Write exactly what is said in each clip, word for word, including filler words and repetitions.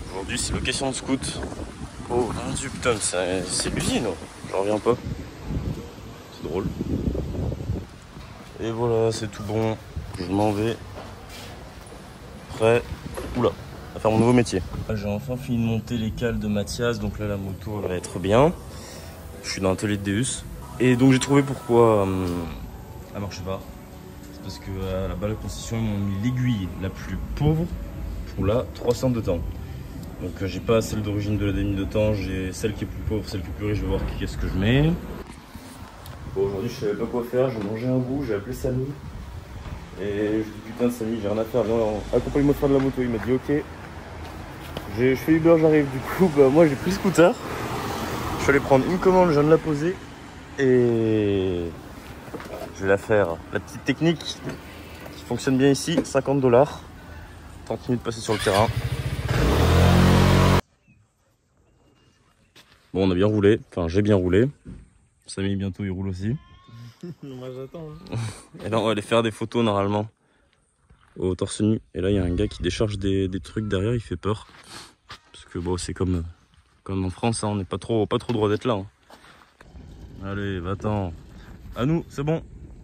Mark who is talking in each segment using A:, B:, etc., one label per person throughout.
A: Aujourd'hui c'est location de scout. Oh mon dieu putain, c'est l'usine, j'en reviens pas. C'est drôle. Et voilà, c'est tout bon. Je m'en vais. Prêt. Oula, à faire mon nouveau métier. J'ai enfin fini de monter les cales de Mathias, donc là la moto elle va être bien. Je suis dans l'atelier de Deus. Et donc j'ai trouvé pourquoi euh, elle marche pas. C'est parce que à la balle de concession ils m'ont mis l'aiguille la plus pauvre pour la trois cents de temps. Donc euh, j'ai pas celle d'origine de la demi de temps, j'ai celle qui est plus pauvre, celle qui est plus riche, je vais voir qu'est-ce que je mets. Bon, aujourd'hui je savais pas quoi faire, j'ai mangé un bout, j'ai appelé Samy. Et je dis putain Samy, j'ai rien à faire, viens accompagne-moi faire de la moto. Il m'a dit ok. Je fais Uber, j'arrive. Du coup bah moi j'ai pris le scooter. Je suis allé prendre une commande, je viens de la poser. Et je vais la faire. La petite technique qui fonctionne bien ici, cinquante dollars. trente minutes passées sur le terrain. Bon on a bien roulé, enfin j'ai bien roulé. Samy bientôt il roule aussi.
B: Moi j'attends.
A: Et là on va aller faire des photos normalement au torse nu. Et là il y a un gars qui décharge des, des trucs derrière, il fait peur. Parce que bon c'est comme, comme en France, hein, on n'est pas trop, pas trop droit d'être là. Hein. Allez va-t'en. À nous, c'est bon.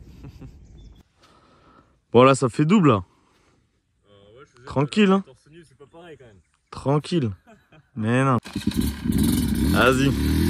A: Bon là ça fait double là. Euh, ouais, je tranquille hein. Torse nu, c'est pas pareil quand même. Tranquille. Mais non. Vas-y.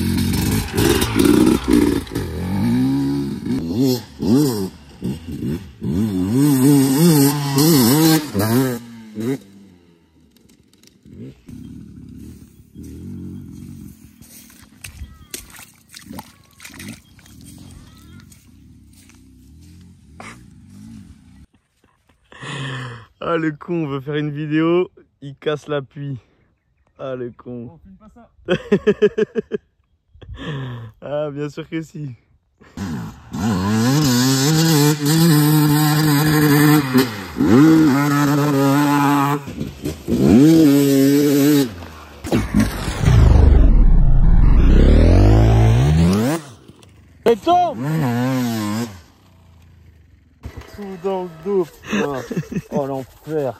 A: Ah le con, on veut faire une vidéo, il casse l'appui. Ah le con. On filme pas ça. Ah bien sûr que si. Et tombe. Tout dans le dos. Oh, oh l'enfer.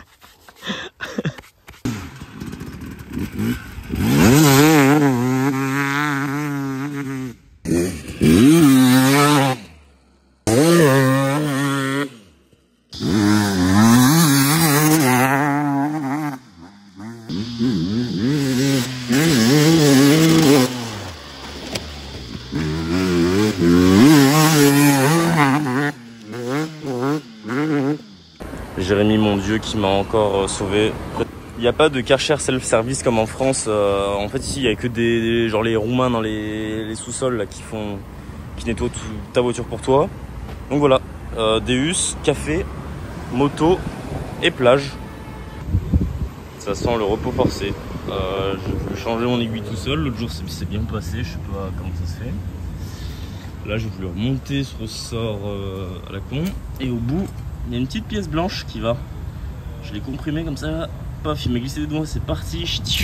A: Jérémy, mon Dieu, qui m'a encore euh, sauvé. Il n'y a pas de Karcher self-service comme en France. Euh, en fait, ici, il n'y a que des, des genre les Roumains dans les, les sous-sols là, qui font, qui nettoient tout, ta voiture pour toi. Donc voilà, euh, Deus, café, moto et plage. Ça sent le repos forcé. Euh, je vais changer mon aiguille tout seul. L'autre jour, c'est bien passé. Je sais pas comment ça se fait. Là, je voulais remonter ce ressort euh, à la con. Et au bout, il y a une petite pièce blanche qui va. Je l'ai comprimé comme ça. Paf, il m'a glissé des doigts, c'est parti.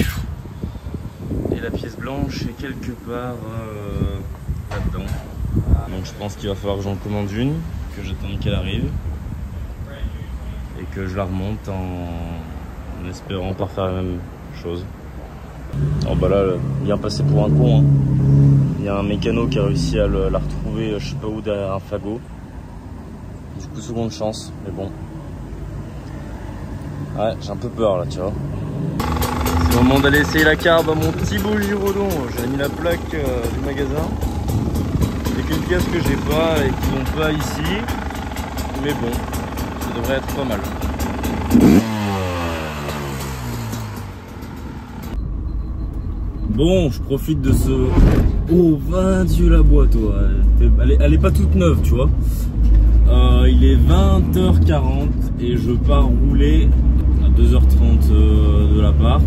A: Et la pièce blanche est quelque part euh, là-dedans. Donc je pense qu'il va falloir que j'en commande une, que j'attende qu'elle arrive. Et que je la remonte en, en espérant pas faire la même chose. Oh bah là, bien passé pour un con. Hein. Il y a un mécano qui a réussi à le, la retrouver, je sais pas où, derrière un fagot. Du coup, seconde chance, mais bon. Ouais, j'ai un peu peur là, tu vois. C'est le moment d'aller essayer la carbe à mon petit beau Giraudon. J'ai mis la plaque euh, du magasin. Il y a quelques pièces que j'ai pas et qui sont pas ici. Mais bon, ça devrait être pas mal. Bon, je profite de ce... Oh, vingt Dieu la boîte, toi. Elle est, elle est pas toute neuve, tu vois. Euh, il est vingt heures quarante et je pars rouler à deux heures trente euh, de l'appart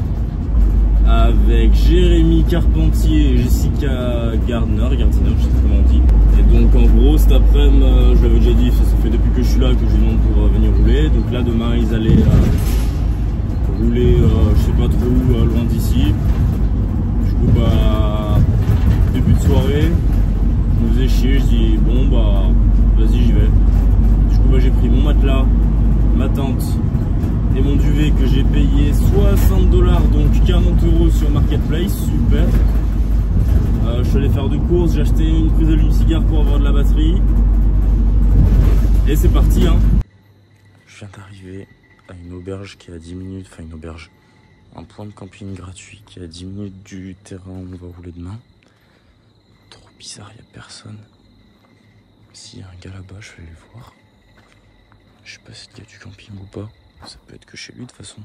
A: avec Jérémy Carpentier et Jessica Gardner, Gardiner, je sais pas comment on dit. Et donc en gros cet après-midi, euh, je l'avais déjà dit, ça, ça fait depuis que je suis là que je lui demande pour euh, venir rouler. Donc là demain ils allaient euh, rouler, euh, je sais pas trop où, euh, loin d'ici. Du coup bah début de soirée, je me faisais chier, je dis bon bah vas-y j'y vais. Du coup bah, j'ai pris mon matelas, ma tente et mon duvet que j'ai payé soixante dollars cigare, donc quarante euros sur Marketplace, super. Euh, je suis allé faire deux courses, j'ai acheté une prise d'allume-cigare pour avoir de la batterie. Et c'est parti hein. Je viens d'arriver à une auberge qui est à dix minutes, enfin une auberge, un point de camping gratuit qui est à dix minutes du terrain où on va rouler demain. Trop bizarre, il n'y a personne. S'il y a un gars là-bas, je vais aller voir. Je sais pas s'il y a du camping ou pas. Ça peut être que chez lui de toute façon.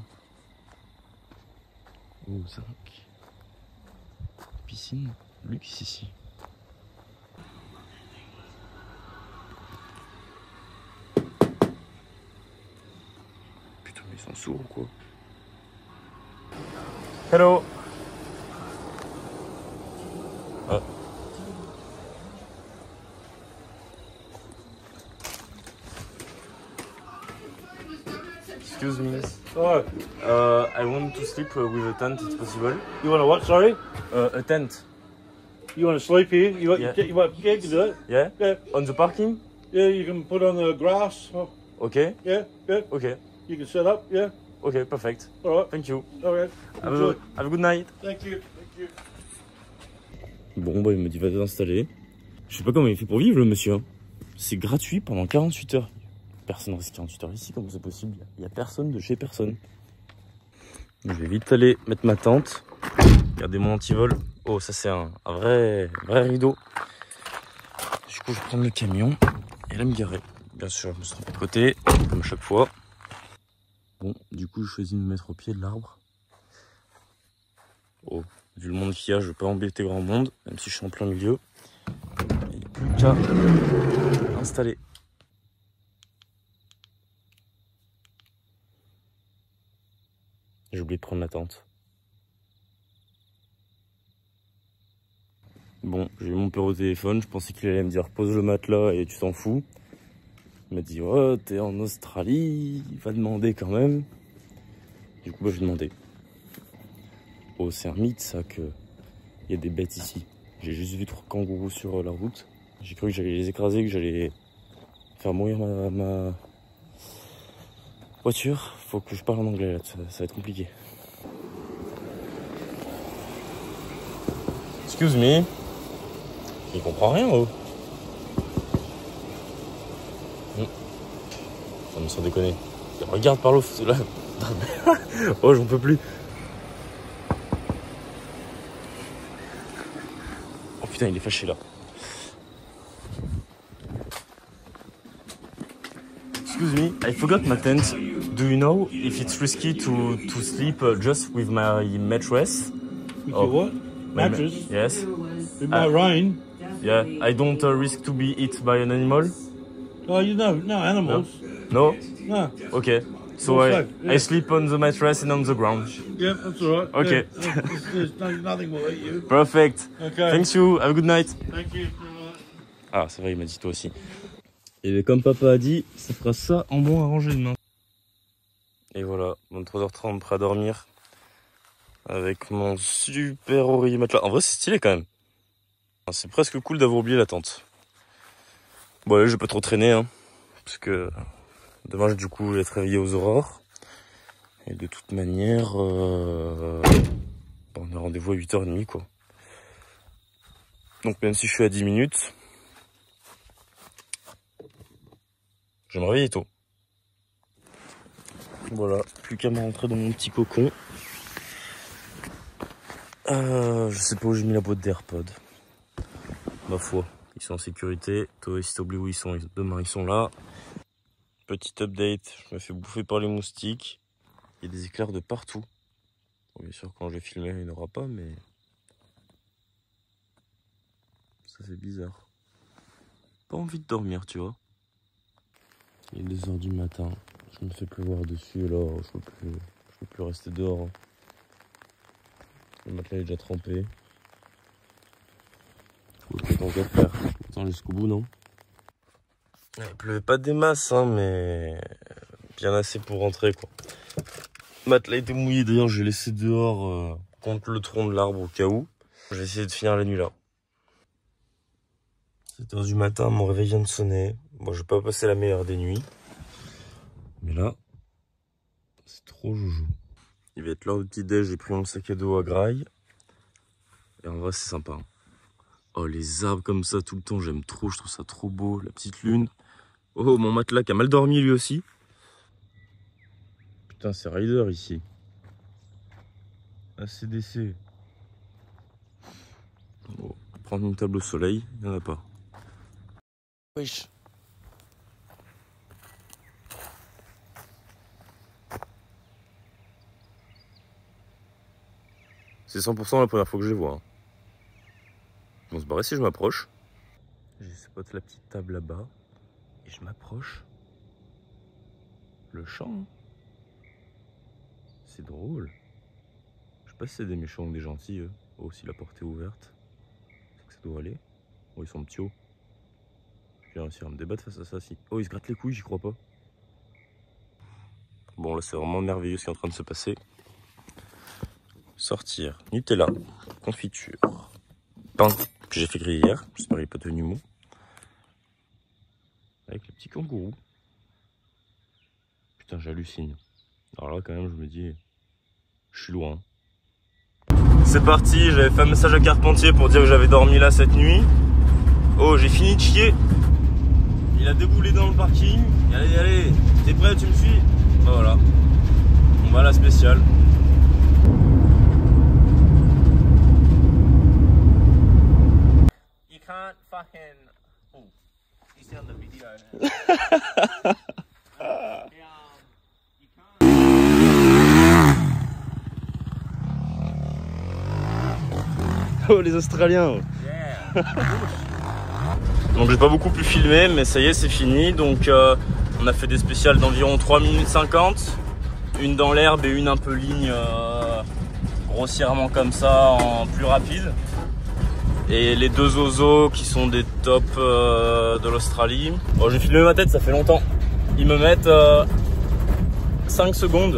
A: Oh, zinc. Piscine, luxe ici. Putain, mais ils sont sourds ou quoi? Hello. Ah. Excuse me.
B: Oh,
A: Uh, I want to sleep uh, with a tent, it's possible.
B: you want to what? Sorry,
A: Uh, a tent.
B: you want to sleep here? You want?
A: Yeah.
B: You want? Yeah, you can do it.
A: Yeah?
B: Yeah,
A: On the parking?
B: yeah. You can put on the grass. Oh,
A: Okay.
B: yeah, yeah.
A: Okay.
B: You can set up. Yeah.
A: Okay, perfect.
B: All right.
A: Thank you.
B: All right.
A: Have
B: Enjoy.
A: a, have a good night.
B: Thank you. Thank you.
A: Bon, bah, il me dit va t'installer. Je sais pas comment il fait pour vivre, le monsieur. C'est gratuit pendant quarante-huit heures. Personne reste quarante-huit heures ici, comme c'est possible. Il y a personne de chez personne. Je vais vite aller mettre ma tente. Regardez mon antivol. Oh, ça c'est un, un vrai, vrai rideau. Du coup, je vais prendre le camion et là me garer. Bien sûr, je me suis trompé de côté, comme à chaque fois. Bon, du coup, je choisis de me mettre au pied de l'arbre. Oh, vu le monde qu'il y a, je vais pas embêter grand monde, même si je suis en plein milieu. Il n'y a plus qu'à installer. J'ai oublié de prendre la tente. Bon, j'ai eu mon père au téléphone, je pensais qu'il allait me dire pose le matelas et tu t'en fous. Il m'a dit ouais, t'es en Australie, il va demander quand même. Du coup, bah, je vais demander. Oh, c'est un mythe ça que il y a des bêtes ici. J'ai juste vu trois kangourous sur la route. J'ai cru que j'allais les écraser, que j'allais faire mourir ma, ma voiture. Faut que je parle en anglais là, ça, ça va être compliqué. Excuse me. Il comprend rien, oh. Mmh. Ça me sent déconner. Regarde par l'eau, là. Oh, j'en peux plus. Oh putain, il est fâché là. Excuse me, I forgot my tent. Do you know if it's risky to, to sleep uh, just with my mattress?
B: With
A: Oh.
B: your what?
A: My ma-
B: Mattress.
A: Yes.
B: It might
A: Uh,
B: rain.
A: Yeah, I don't uh, risk to be eaten by an animal.
B: Oh, you know, no animals.
A: No?
B: No.
A: Okay. So
B: Well,
A: I,
B: safe, yeah.
A: I sleep on the mattress and on the ground.
B: Yeah, that's all right.
A: Okay.
B: Yeah, there's, there's no, nothing will eat you.
A: Perfect.
B: Okay.
A: Thank you. Have a good night.
B: Thank you.
A: Ah, c'est vrai, il m'a dit toi aussi. Et comme papa a dit, ça fera ça en bon à ranger demain. Et voilà, vingt-trois heures trente, prêt à dormir. Avec mon super oreiller matelas. En vrai, c'est stylé quand même. C'est presque cool d'avoir oublié la tente. Bon, allez, je vais pas trop traîner, hein. Parce que demain, du coup, je vais être réveillé aux aurores. Et de toute manière, euh, on a rendez-vous à huit heures trente, quoi. Donc, même si je suis à dix minutes, je vais me réveiller tôt. Voilà, plus qu'à me rentrer dans mon petit cocon. Euh, je sais pas où j'ai mis la boîte d'AirPods. Ma foi, ils sont en sécurité. Toi, si t'oublies où ils sont, demain ils sont là. Petit update, je me fais bouffer par les moustiques. Il y a des éclairs de partout. Bon, bien sûr, quand je vais filmer, il n'y en aura pas, mais ça fait bizarre. Pas envie de dormir, tu vois. Il est deux heures du matin. Je me fais pleuvoir dessus, alors je peux plus, je peux plus rester dehors. Le matelas est déjà trempé. Tant qu'à faire. Attends jusqu'au bout, non? Il pleuvait pas des masses, hein, mais bien assez pour rentrer, quoi. Le matelas était mouillé, d'ailleurs, je l'ai laissé dehors euh, contre le tronc de l'arbre au cas où. J'ai essayé de finir la nuit là. sept heures du matin, mon réveil vient de sonner. Bon, je vais pas passer la meilleure des nuits. Mais là, c'est trop joujou. Il va être l'heure du petit déj, j'ai pris mon sac à dos à graille. Et en vrai c'est sympa. Hein. Oh les arbres comme ça tout le temps, j'aime trop, je trouve ça trop beau. La petite lune. Oh mon matelas qui a mal dormi lui aussi. Putain c'est Rider ici. A C D C. Bon, prendre une table au soleil, il n'y en a pas. Wesh. C'est cent pour cent la première fois que je les vois. Hein. Ils vont se barrer si je m'approche. J'ai spot la petite table là-bas. Et je m'approche. Le champ. Hein. C'est drôle. Je sais pas si c'est des méchants ou des gentils. Eux. Oh, si la porte est ouverte. C'est que ça doit aller. Oh, ils sont petits hauts. Je vais réussir à me débattre face à ça. Si. Oh, ils se grattent les couilles, j'y crois pas. Bon, là, c'est vraiment merveilleux ce qui est en train de se passer. Sortir. Nutella. Confiture. Pain que j'ai fait griller hier. J'espère qu'il n'est pas devenu mou. Avec le petit kangourou. Putain, j'hallucine. Alors là, quand même, je me dis, je suis loin. C'est parti, j'avais fait un message à Carpentier pour dire que j'avais dormi là cette nuit. Oh, j'ai fini de chier. Il a déboulé dans le parking. Allez, allez, t'es prêt, tu me suis? Bah voilà. On va à la spéciale.
C: You can't fucking... Oh, you see on the video.
A: Oh les Australiens.
C: Yeah.
A: Donc j'ai pas beaucoup pu filmer mais ça y est c'est fini. Donc euh, on a fait des spéciales d'environ trois minutes cinquante. Une dans l'herbe et une un peu ligne euh, grossièrement comme ça en plus rapide. Et les deux oiseaux qui sont des tops euh, de l'Australie. Bon j'ai filmé ma tête ça fait longtemps. Ils me mettent euh, cinq secondes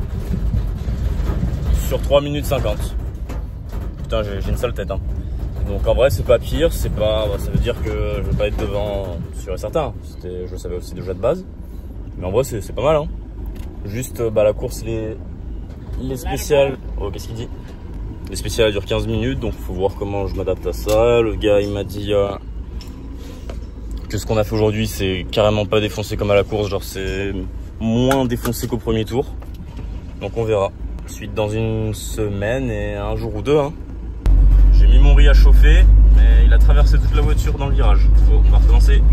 A: sur trois minutes cinquante. Putain j'ai une sale tête hein. Donc en vrai c'est pas pire, c'est pas, bah, ça veut dire que je vais pas être devant sûr et certain. Je le savais aussi déjà de base. Mais en vrai c'est pas mal hein. Juste bah, la course les, les spéciales. Oh qu'est-ce qu'il dit? Les spéciales durent quinze minutes donc faut voir comment je m'adapte à ça. Le gars il m'a dit euh, que ce qu'on a fait aujourd'hui c'est carrément pas défoncé comme à la course. Genre c'est moins défoncé qu'au premier tour. Donc on verra. Suite dans une semaine et un jour ou deux hein. J'ai mis mon riz à chauffer, mais il a traversé toute la voiture dans le virage. Bon, on va recommencer.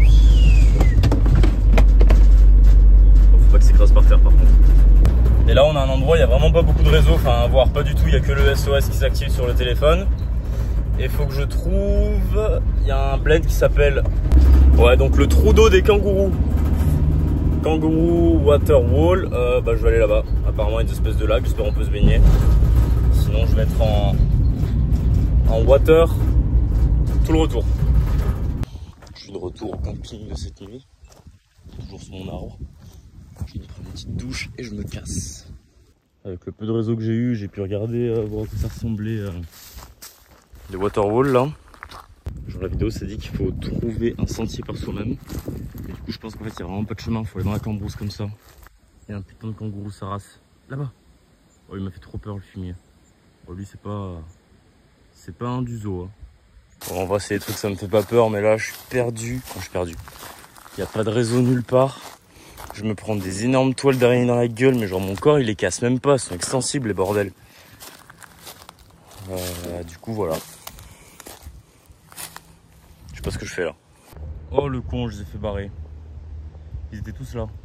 A: Faut pas que ça s'écrase par terre par contre. Et là on a un endroit, il n'y a vraiment pas beaucoup de réseau, enfin voire pas du tout, il n'y a que le S O S qui s'active sur le téléphone. Et il faut que je trouve, il y a un blend qui s'appelle, ouais donc le trou d'eau des kangourous. Kangourou Water Wall, euh, bah je vais aller là-bas. Apparemment il y a une espèce de lac, j'espère qu'on peut se baigner. Sinon je vais être en... en water tout le retour. Je suis de retour au camping de cette nuit, toujours sur mon arbre. Je vais prendre une petite douche et je me casse. Avec le peu de réseau que j'ai eu, j'ai pu regarder euh, voir à quoi ça ressemblait euh, les waterwalls là. Genre la vidéo ça dit qu'il faut trouver un sentier par soi-même. Et du coup je pense qu'en fait il n'y a vraiment pas de chemin, il faut aller dans la cambrousse comme ça. Il y a un putain de kangourou sa race. Là-bas. Oh il m'a fait trop peur le fumier. Oh lui c'est pas... c'est pas un du zoo. Hein. Bon, en vrai c'est des trucs ça me fait pas peur mais là je suis perdu. Quand je suis perdu. Il n'y a pas de réseau nulle part. Je me prends des énormes toiles d'araignée dans la gueule mais genre mon corps il les casse même pas. Ils sont extensibles les bordels. Euh, du coup voilà. Je sais pas ce que je fais là. Oh le con, je les ai fait barrer. Ils étaient tous là.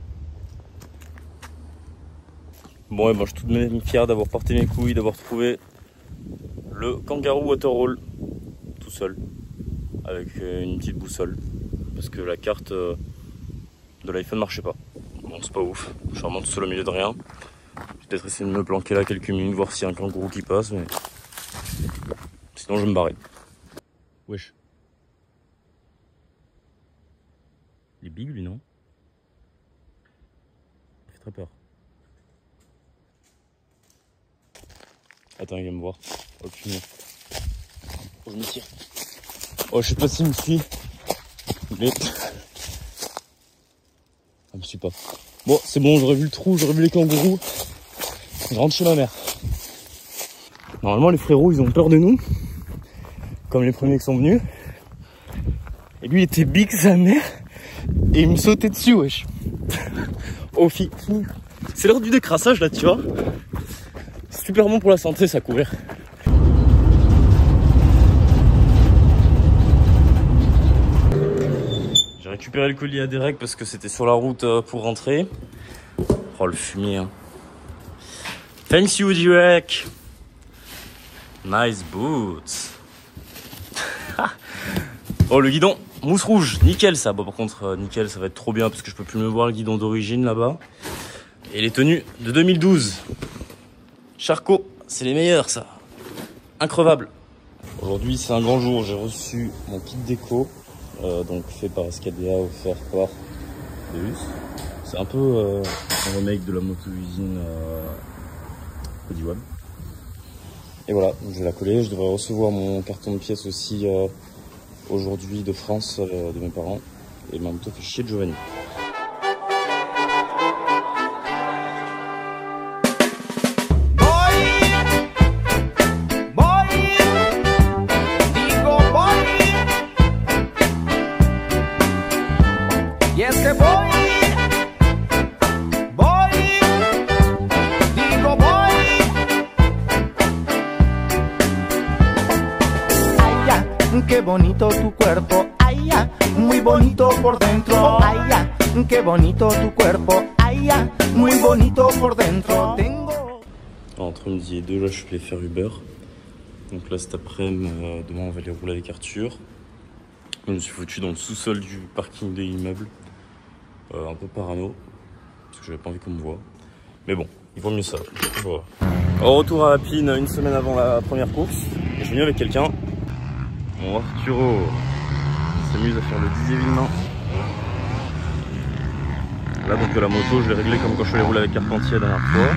A: Bon et ben je suis tout de même fier d'avoir porté mes couilles, d'avoir trouvé le Kangaroo Waterhole tout seul. Avec une petite boussole. Parce que la carte de l'iPhone marchait pas. Bon c'est pas ouf. Je suis vraiment tout seul au milieu de rien. Je vais peut-être essayer de me planquer là quelques minutes, voir s'il y a un kangourou qui passe mais. Sinon je vais me barrer. Wesh. Il est big lui non? Il fait très peur. Attends il vient me voir. Oh putain. Oh je me tire. Oh je sais pas s'il me suit. Mais... ah me suit pas. Bon c'est bon j'aurais vu le trou, j'aurais vu les kangourous. Je rentre chez ma mère. Normalement les frérots ils ont peur de nous, comme les premiers qui sont venus. Et lui il était big sa mère et il me sautait dessus wesh. Oh fille, c'est l'heure du décrassage là tu vois. C'est super bon pour la santé ça courir. J'ai récupéré le colis à Derek parce que c'était sur la route pour rentrer. Oh le fumier hein. Thank you Derek. Nice boots. Oh le guidon, mousse rouge, nickel ça. Bon par contre euh, nickel ça va être trop bien parce que je peux plus me voir le guidon d'origine là-bas. Et les tenues de deux mille douze. Charcot, c'est les meilleurs ça. Increvable. Aujourd'hui c'est un grand jour, j'ai reçu mon kit déco. Euh, donc fait par S K D A, offert par Deus. C'est un peu euh, un remake de la moto-usine euh, Codywab. Et voilà, je vais la coller. Je devrais recevoir mon carton de pièces aussi euh, aujourd'hui de France euh, de mes parents. Et ma moto fait chier de Giovanni.
D: Qué bonito tu cuerpo, ay ya, muy bonito por dentro, ay ya, qué bonito tu cuerpo, ay ya, muy bonito por dentro. Tengo...
A: Entre midi et deux, là je suis allé faire Uber. Donc là cet après-midi, euh, demain on va aller rouler avec Arthur. Je me suis foutu dans le sous-sol du parking de l'immeuble. Euh, un peu parano, parce que j'avais pas envie qu'on me voie. Mais bon, il vaut mieux ça. Voilà. Au retour à Apine, une semaine avant la première course, et je suis venu avec quelqu'un. Mon Arturo s'amuse à faire le dixième main. Là donc la moto je l'ai réglée comme quand je suis allé rouler avec Carpentier la dernière fois.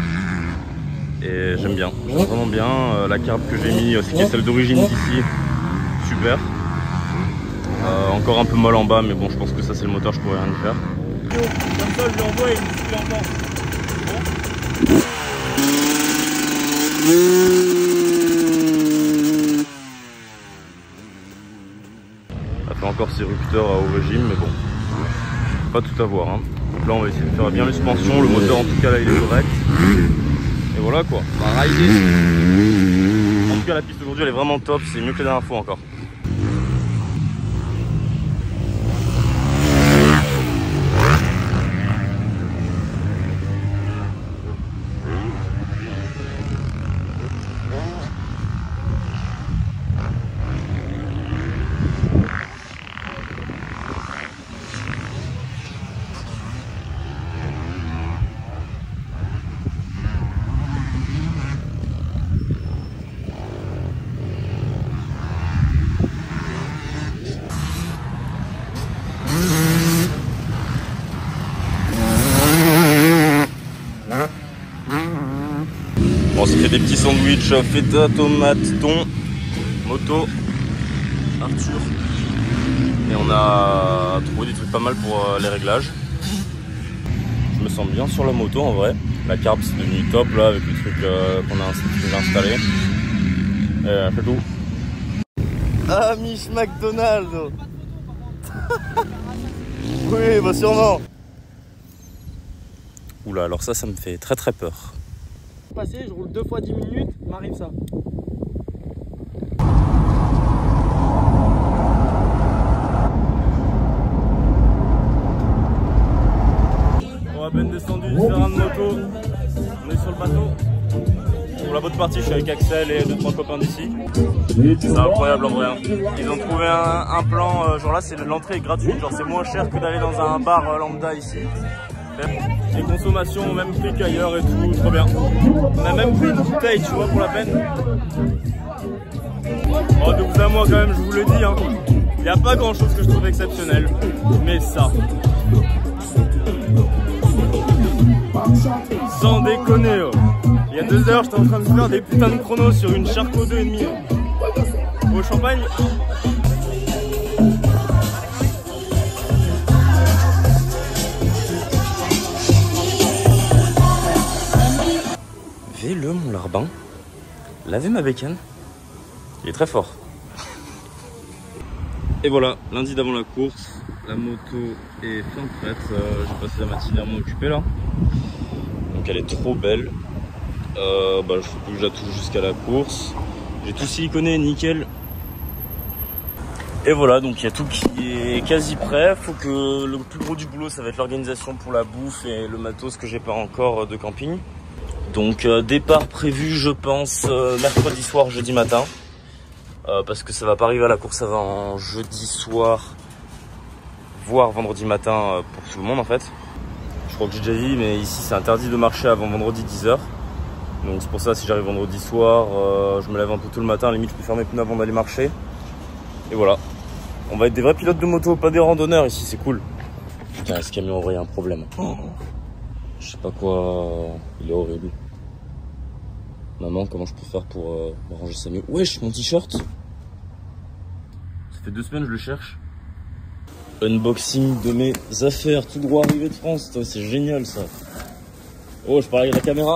A: Et j'aime bien, j'aime vraiment bien. Euh, la carbe que j'ai mis, euh, c'est celle d'origine d'ici. Super. Euh, encore un peu molle en bas mais bon je pense que ça c'est le moteur, je pourrais rien y faire.
B: Comme ça je lui envoie et il me dit en bas.
A: Encore ses rupteurs à haut régime mais bon, pas tout à voir hein. Donc là on va essayer de faire bien les suspensions, le moteur en tout cas là il est correct. Et voilà quoi, on va rider. En tout cas la piste aujourd'hui elle est vraiment top, c'est mieux que la dernière fois encore. Bon, ça fait des petits sandwichs feta, tomate, thon, moto, Arthur. Et on a trouvé des trucs pas mal pour euh, les réglages. Je me sens bien sur la moto en vrai. La carbe c'est devenu top là avec le truc euh, qu'on a, a installé. Euh, c'est tout. Ah, Mich McDonald's. Oui, bah sûrement. Oula, alors ça, ça me fait très très peur.
E: Passé, je roule deux fois dix minutes, m'arrive ça.
A: On a peine descendu du terrain de moto. On est sur le bateau. Pour la bonne partie, je suis avec Axel et deux trois copains d'ici. C'est incroyable en vrai. Hein. Ils ont trouvé un, un plan, euh, genre là, c'est l'entrée est gratuite, genre c'est moins cher que d'aller dans un bar euh, lambda ici. Les consommations au même prix qu'ailleurs et tout, trop bien. On a même pris une bouteille, tu vois, pour la peine. Oh, de vous à moi quand même, je vous le dis, hein. Il n'y a pas grand chose que je trouve exceptionnel, mais ça. Sans déconner, oh. Il y a deux heures, j'étais en train de faire des putains de chronos sur une Charcot deux virgule cinq. Au champagne. lavez-le mon larbin. Lavez ma bécane. Il est très fort. Et voilà, lundi d'avant la course, la moto est fin prête. Euh, j'ai passé la matinée à m'en occuper là. Donc elle est trop belle. Euh, bah, je faut que je la touche jusqu'à la course. J'ai tout siliconé, nickel. Et voilà, donc il y a tout qui est quasi prêt. Faut que le plus gros du boulot, ça va être l'organisation pour la bouffe et le matos que j'ai pas encore de camping. Donc euh, départ prévu, je pense, euh, mercredi soir, jeudi matin. Euh, parce que ça va pas arriver à la course avant jeudi soir, voire vendredi matin euh, pour tout le monde en fait. Je crois que j'ai déjà dit, mais ici c'est interdit de marcher avant vendredi dix heures. Donc c'est pour ça, si j'arrive vendredi soir, euh, je me lève un peu tôt le matin, à la limite je peux faire mes pneus avant d'aller marcher. Et voilà. On va être des vrais pilotes de moto, pas des randonneurs ici, c'est cool. Putain, ce camion aurait un problème. Oh, je sais pas quoi, il est horrible. Maman, comment je peux faire pour euh, ranger ça mieux? Wesh, mon t-shirt. Ça fait deux semaines que je le cherche. Unboxing de mes affaires, tout droit arrivé de France. C'est génial ça. Oh, je parle avec la caméra.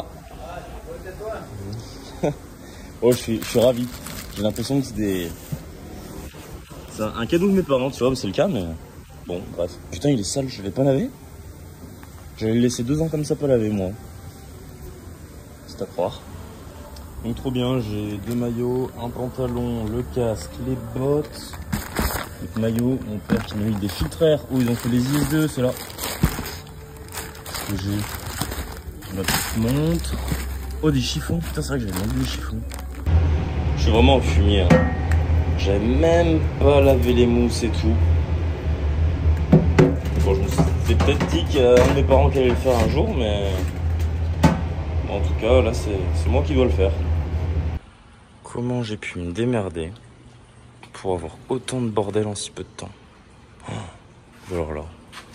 A: Oh, je suis, je suis ravi. J'ai l'impression que c'est des... C'est un cadeau de mes parents, tu vois, mais c'est le cas, mais... Bon, bref. Putain, il est sale, je vais pas laver. J'allais le laisser deux ans comme ça pas laver, moi. C'est à croire. Donc trop bien, j'ai deux maillots, un pantalon, le casque, les bottes. Le maillot, mon père qui m'a mis des filtres air. Oh, ils ont fait les I S deux, c'est là. Qu'est-ce que j'ai? J'ai ma petite montre. Oh, des chiffons. Putain, c'est vrai que j'avais demandé des chiffons. Je suis vraiment en fumier. Hein. J'avais même pas lavé les mousses et tout. Bon, je me suis peut-être dit qu'il y a un de mes parents qui allait le faire un jour, mais... En tout cas, là, c'est moi qui dois le faire. Comment j'ai pu me démerder pour avoir autant de bordel en si peu de temps? Oh, alors là.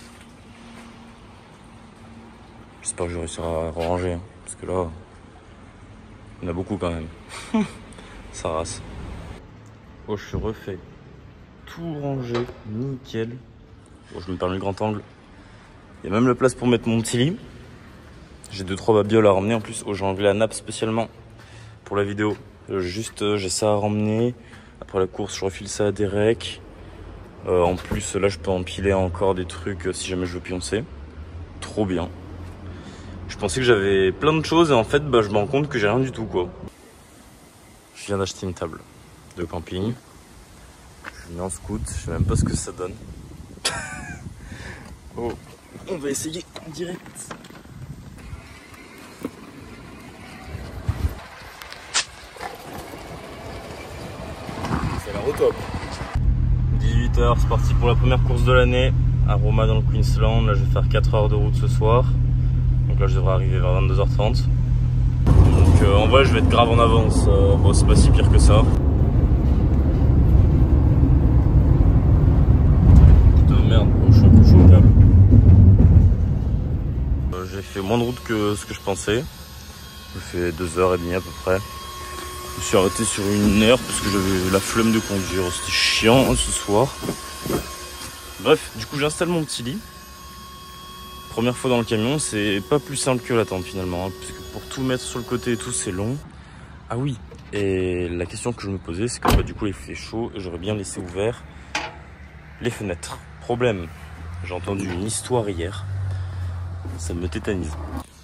A: J'espère que je réussirai à ranger, hein, parce que là, il y en a beaucoup quand même. Ça rase. Oh, je suis refait. Tout rangé, nickel. Bon, je me permets le grand angle. Il y a même la place pour mettre mon petit lit. J'ai deux trois babioles à ramener en plus. Oh, j'ai enlevé la nappe spécialement pour la vidéo. Juste, euh, j'ai ça à ramener. Après la course, je refile ça à Derek. Euh, en plus, là, je peux empiler encore des trucs euh, si jamais je veux pioncer. Trop bien. Je pensais que j'avais plein de choses et en fait, bah, je me rends compte que j'ai rien du tout, quoi. Je viens d'acheter une table de camping. Je l'ai mis en scout. Je sais même pas ce que ça donne. Oh, on va essayer en direct. C'est la au top. dix-huit heures, c'est parti pour la première course de l'année à Roma dans le Queensland. Là, je vais faire quatre heures de route ce soir. Donc là, je devrais arriver vers vingt-deux heures trente. Donc euh, en vrai, je vais être grave en avance. Euh, bon, c'est pas si pire que ça. Putain, merde, je suis un peu chaud au câble. Euh, J'ai fait moins de route que ce que je pensais. J'ai fait deux heures trente à peu près. Je me suis arrêté sur une heure parce que j'avais la flemme de conduire. C'était chiant hein, ce soir. Bref, du coup j'installe mon petit lit. Première fois dans le camion, c'est pas plus simple que l'attente finalement. Hein, parce que pour tout mettre sur le côté et tout, c'est long. Ah oui, et la question que je me posais, c'est que bah, du coup il fait chaud et j'aurais bien laissé ouvert les fenêtres. Problème, j'ai entendu une histoire hier. Ça me tétanise.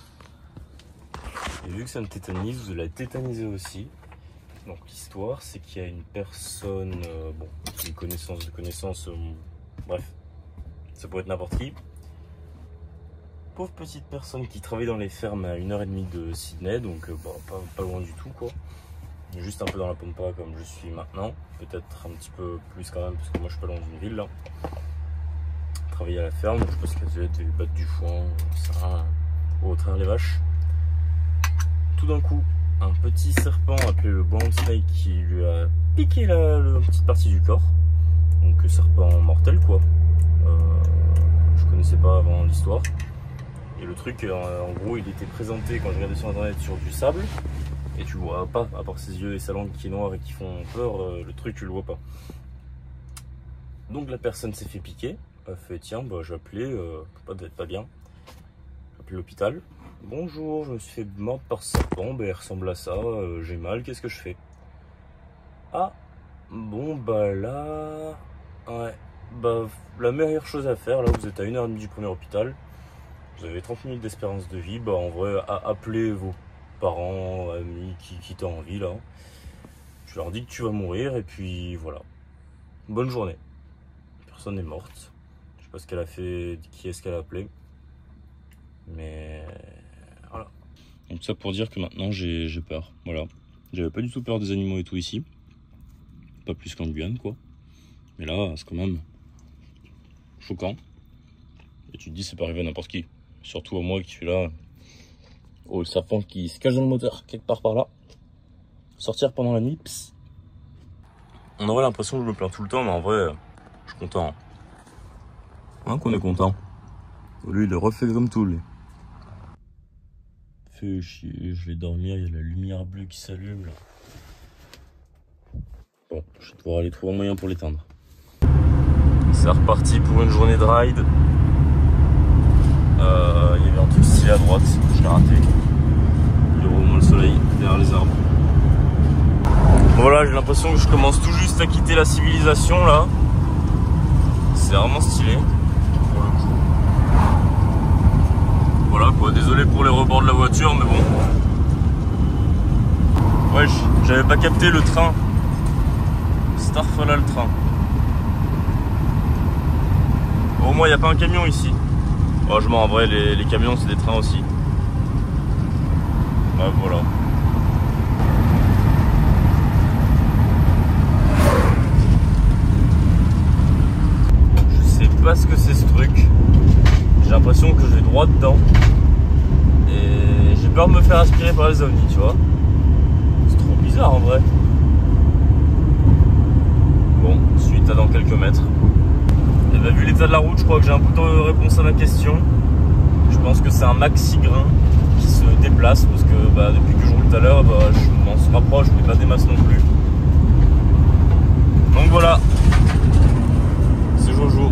A: Et vu que ça me tétanise, vous allez être tétanisé aussi. Donc l'histoire, c'est qu'il y a une personne, euh, bon, une connaissance de connaissance, euh, bref, ça pourrait être n'importe qui. Pauvre petite personne qui travaille dans les fermes à une heure trente de Sydney, donc euh, bah, pas, pas loin du tout quoi. Juste un peu dans la pampa comme je suis maintenant, peut-être un petit peu plus quand même, parce que moi je suis pas loin d'une ville là. Travailler à la ferme, je sais pas ce qu'elle faisait, battre du foin, ça, ou au traire les vaches. Tout d'un coup, un petit serpent appelé le brown snake qui lui a piqué la, la petite partie du corps. Donc serpent mortel quoi. Euh, je connaissais pas avant l'histoire. Et le truc, en gros, il était présenté quand je regardais sur internet sur du sable. Et tu le vois pas, à part ses yeux et sa langue qui est noire et qui font peur, euh, le truc tu le vois pas. Donc la personne s'est fait piquer. Elle a fait tiens, bah, je vais appeler, euh, pas d'être pas bien. J'ai appelé l'hôpital. Bonjour, je me suis fait mordre par ce serpent, ben, il ressemble à ça, euh, j'ai mal, qu'est-ce que je fais? Ah, bon bah là... Ouais, bah la meilleure chose à faire, là vous êtes à une heure et demie du premier hôpital, vous avez trente minutes d'espérance de vie, bah en vrai, à, appelez vos parents, amis, qui, qui t'ont envie là. Tu leur dis que tu vas mourir et puis voilà. Bonne journée. Personne n'est morte. Je sais pas ce qu'elle a fait, qui est-ce qu'elle a appelé. Mais voilà. Donc ça pour dire que maintenant j'ai peur. Voilà. J'avais pas du tout peur des animaux et tout ici. Pas plus qu'en Guyane quoi. Mais là c'est quand même choquant. Et tu te dis c'est pas arrivé à n'importe qui. Surtout à moi qui suis là. Oh le serpent qui se cache dans le moteur quelque part par là. Sortir pendant la nuit. Psst. On aurait l'impression que je me plains tout le temps mais en vrai je suis content. Hein, qu'on est content. Lui il est refait comme tout lui. Fait chier, je vais dormir, il y a la lumière bleue qui s'allume là. Bon, je vais devoir aller trouver un moyen pour l'éteindre. C'est reparti pour une journée de ride. Euh, il y avait un truc stylé à droite, je l'ai raté. Il y aura au moins le soleil derrière les arbres. Voilà, j'ai l'impression que je commence tout juste à quitter la civilisation là. C'est vraiment stylé. Pour le coup. Voilà quoi, désolé pour les rebords de la voiture, mais bon. Wesh, j'avais pas capté le train. Starfall le train. Au moins, il n'y a pas un camion ici. Oh, je m'en en vrai, les, les camions, c'est des trains aussi. Ouais, voilà. Je sais pas ce que c'est ce truc. J'ai l'impression que je vais droit dedans. Et j'ai peur de me faire aspirer par les ovnis, tu vois. C'est trop bizarre en vrai. Bon, suite à dans quelques mètres. Et bah, vu l'état de la route, je crois que j'ai un peu de réponse à ma question. Je pense que c'est un maxi grain qui se déplace parce que bah, depuis que je roule tout à l'heure, bah, je m'en se rapproche, mais pas des masses non plus. Donc voilà. C'est Jojo.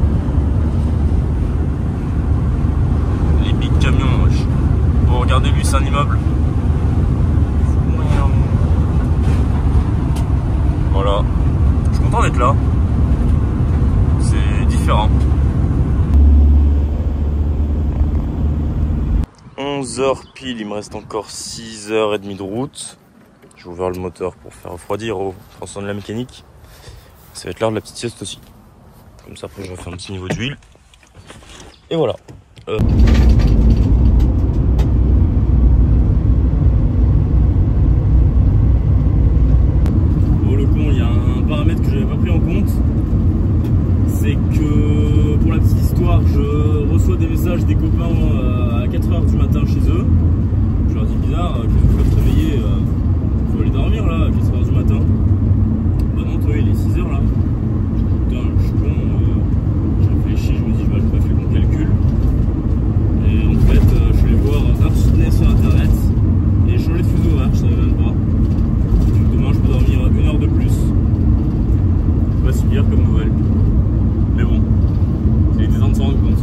A: Les big camions, wesh. Bon, regardez lui, c'est un immeuble. Voilà. Je suis content d'être là. C'est différent. onze heures pile, il me reste encore six heures trente de route. J'ai ouvert le moteur pour faire refroidir au transformer de la mécanique. Ça va être l'heure de la petite sieste aussi. Comme ça après je refais un petit niveau d'huile. Et voilà. Euh... Oh le con, il y a un paramètre que j'avais pas pris en compte. C'est que pour la petite histoire, je reçois des messages des copains à quatre heures du matin chez eux. Je leur dis bizarre, qu'est-ce que vous faites réveiller, il faut aller dormir là, à quatre heures du matin. Bah non, toi il est six heures là. Putain, je suis con, euh, je réfléchis, je me dis bah je pas fait mon calcul. Et en fait, euh, je suis allé voir heure Sydney sur internet et je change les fuseaux horaires, je savais même pas. Donc, demain je peux dormir une heure de plus. C'est pas si pire comme nouvelle. Mais bon, il était temps de s'en rendre compte.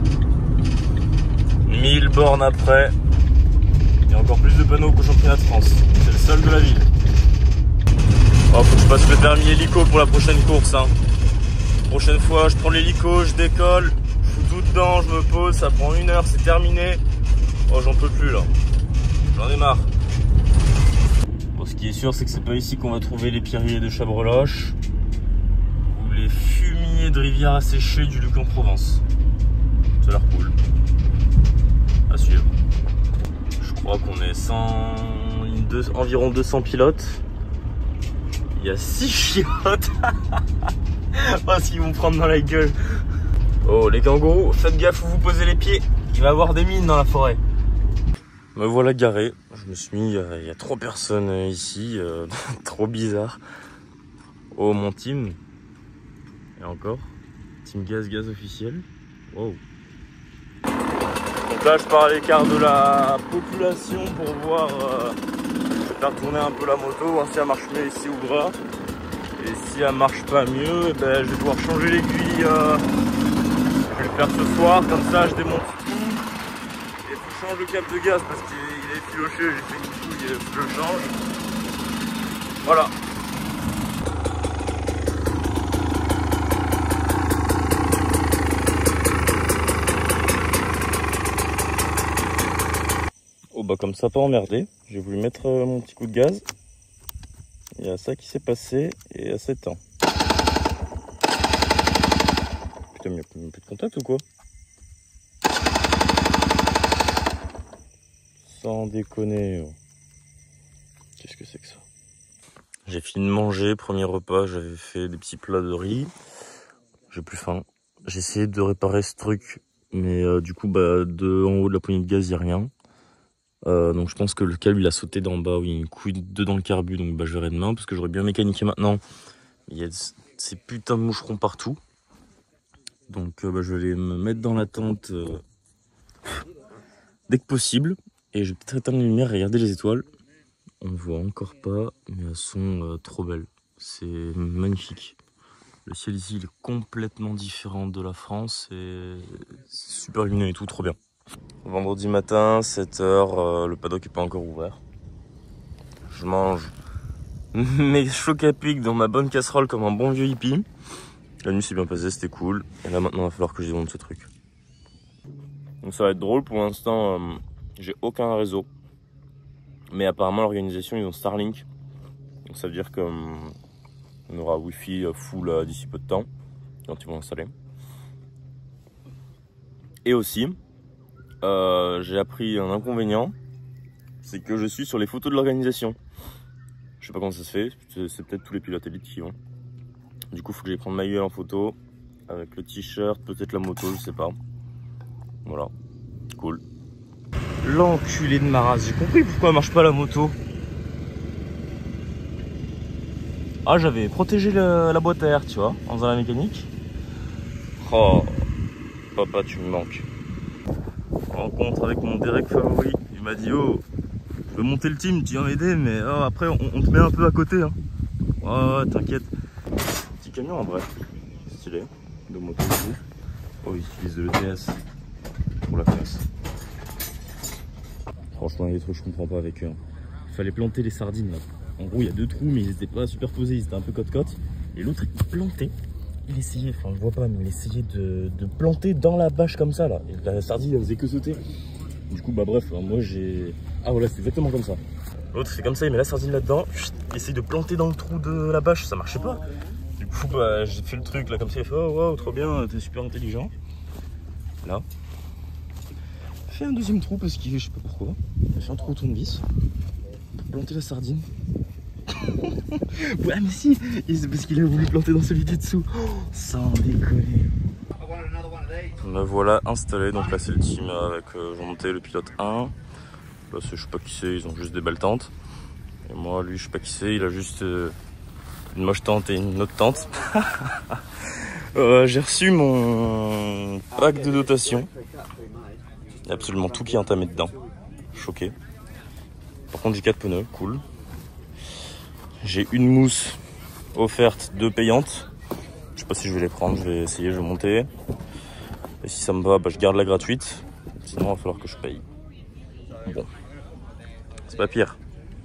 A: mille bornes après, il y a encore plus de panneaux qu'au championnat de France. C'est le seul de la ville. Oh, faut que je passe le permis hélico pour la prochaine course. Hein. Prochaine fois, je prends l'hélico, je décolle, je fous tout dedans, je me pose, ça prend une heure, c'est terminé. Oh, j'en peux plus là. J'en ai marre. Bon, ce qui est sûr, c'est que c'est pas ici qu'on va trouver les pierriers de Chabreloche. Les fumiers de rivière asséchée du Luc en Provence. Ça a l'air cool. À suivre. Je crois qu'on est cent... deux... environ deux cents pilotes. Il y a six chiottes. Parce qu'ils vont prendre dans la gueule. Oh les kangourous, faites gaffe où vous posez les pieds. Il va y avoir des mines dans la forêt. Me voilà garé. Je me suis mis... Il y a trois personnes ici. Euh, trop bizarre. Oh mon team. Et encore, team gaz gaz officiel. Wow. Donc là je pars à l'écart de la population pour voir, euh, je vais faire tourner un peu la moto, voir si elle marche mieux ici ou bras. Et si elle marche pas mieux, et ben, je vais devoir changer l'aiguille. Euh, je vais le faire ce soir, comme ça je démonte tout. Et il faut change le câble de gaz parce qu'il est filoché, j'ai fait une couille, je le change. Voilà. Oh bah comme ça, pas emmerdé, j'ai voulu mettre euh, mon petit coup de gaz. Il y a ça qui s'est passé et il y a sept ans. Putain, mais il n'y a plus de contact ou quoi? Sans déconner. Qu'est-ce que c'est que ça? J'ai fini de manger, premier repas, j'avais fait des petits plats de riz. J'ai plus faim. J'ai essayé de réparer ce truc, mais euh, du coup, bah, de, en haut de la poignée de gaz, il n'y a rien. Euh, donc je pense que le câble il a sauté d'en bas, oui, une couille dedans le carbu, donc bah, je verrai demain parce que j'aurais bien mécaniqué maintenant. Il y a ces putains de moucherons partout. Donc euh, bah, je vais les me mettre dans la tente euh, dès que possible. Et je vais peut-être éteindre les lumières et regarder les étoiles. On voit encore pas, mais elles sont euh, trop belles. C'est magnifique. Le ciel ici il est complètement différent de la France et c'est super lumineux et tout, trop bien. Vendredi matin, sept heures, euh, le paddock n'est pas encore ouvert. Je mange mes chocs à pic dans ma bonne casserole comme un bon vieux hippie. La nuit s'est bien passée, c'était cool. Et là maintenant, il va falloir que je démonte ce truc. Donc ça va être drôle, pour l'instant, euh, j'ai aucun réseau. Mais apparemment, l'organisation, ils ont Starlink. Donc ça veut dire qu'on euh, aura Wi-Fi full euh, d'ici peu de temps, quand ils vont installer. Et aussi... Euh, j'ai appris un inconvénient, c'est que je suis sur les photos de l'organisation. Je sais pas comment ça se fait, c'est peut-être tous les pilotes élites qui vont. Du coup, il faut que j'aille prendre ma gueule en photo, avec le t-shirt, peut-être la moto, je sais pas. Voilà, cool. L'enculé de ma race, j'ai compris pourquoi elle marche pas la moto. Ah, j'avais protégé le, la boîte à air, tu vois, en faisant la mécanique. Oh, papa, tu me manques. Rencontre avec mon Derek favori, il m'a dit oh je veux monter le team, tu viens m'aider mais oh, après on, on te met un peu à côté hein. Oh t'inquiète. Petit camion en vrai, stylé, de moto aussi. Oh il utilise de l'E T S pour la classe. Franchement il y a des trucs que je comprends pas avec eux. Il fallait planter les sardines là. En gros il y a deux trous mais ils étaient pas superposés, ils étaient un peu côte-côte. Et l'autre il plantait. Il essayait, enfin je vois pas, mais il essayait de, de planter dans la bâche comme ça là. Et la sardine elle faisait que sauter. Du coup bah bref, moi j'ai... Ah voilà c'est exactement comme ça. L'autre fait comme ça, il met la sardine là-dedans, il essaye de planter dans le trou de la bâche, ça marchait pas. Du coup bah j'ai fait le truc là comme ça, il fait oh wow trop bien, t'es super intelligent. Là. Fait un deuxième trou parce qu'il, je sais pas pourquoi, il a fait un trou au tournevis pour planter la sardine. Ouais mais si, c'est parce qu'il a voulu planter dans celui du dessous. Oh, sans déconner. Me voilà installé, donc là c'est le team avec euh, j'ai monté le pilote un. Là je sais pas qui c'est, ils ont juste des belles tentes. Et moi lui je sais pas qui c'est, il a juste euh, une moche tente et une autre tente. euh, j'ai reçu mon pack de dotation. Il y a absolument tout qui est entamé dedans. Choqué. Par contre j'ai quatre pneus, cool. J'ai une mousse offerte, deux payantes. Je sais pas si je vais les prendre, je vais essayer, je vais monter. Et si ça me va, bah, je garde la gratuite. Sinon, il va falloir que je paye. Bon, c'est pas pire.